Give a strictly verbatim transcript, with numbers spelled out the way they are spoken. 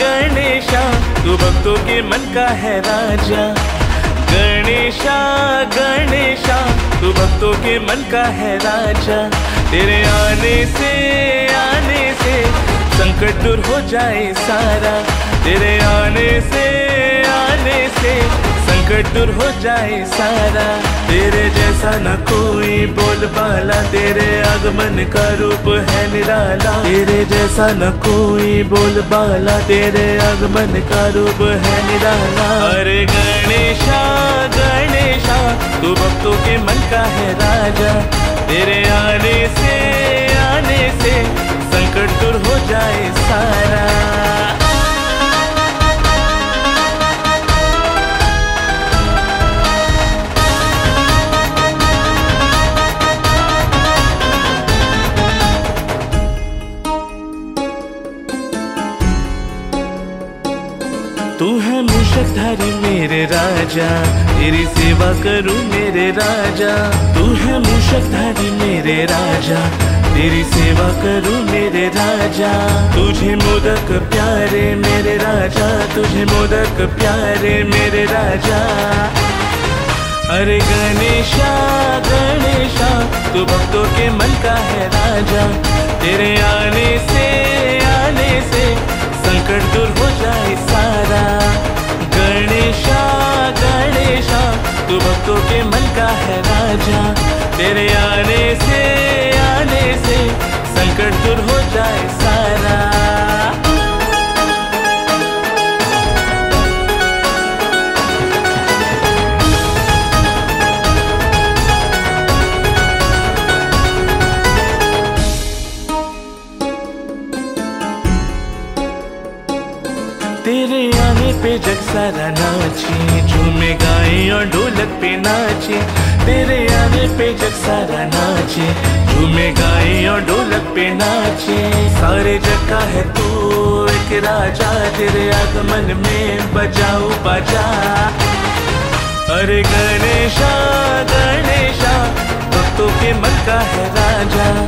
गणेशा तू भक्तों के मन का है राजा। गणेशा गणेशा तू भक्तों के मन का है राजा। तेरे आने से आने से संकट दूर हो जाए सारा। तेरे आने से आने से संकट दूर हो जाए सारा। तेरे जैसा न कोई बोल बाला, तेरे आगमन का रूप है निराला। तेरे जैसा न कोई बोल बाला, तेरे आगमन का रूप है निराला। अरे गणेशा गणेशा तू भक्तों के मन का है राजा। तेरे आने से आने से संकट दूर हो जाए सारा। तू है मूषकधारी मेरे राजा, तेरी सेवा करूं मेरे राजा। तू है मूषकधारी मेरे राजा, तेरी सेवा करूं मेरे राजा। तुझे मोदक प्यारे मेरे राजा, तुझे मोदक प्यारे मेरे राजा। अरे गणेशा गणेशा तू भक्तों के मन का है राजा। तेरे आने से आने से संकट दूर हो जाए सारा। गणेशा गणेशा तू भक्तों के मन का है राजा। तेरे आने से आने से संकट दूर हो जाए सारा। तेरे आने पे जग सारा नाचे, झूमे गाए और ढोलक पे नाचे। तेरे आने पे जग सारा नाचे, झूमे गाए और ढोलक पे नाचे। सारे जग का है तू एक राजा, तेरे आगमन में बजाओ बाजा। अरे गणेशा गणेशा भक्तों के मन का है राजा।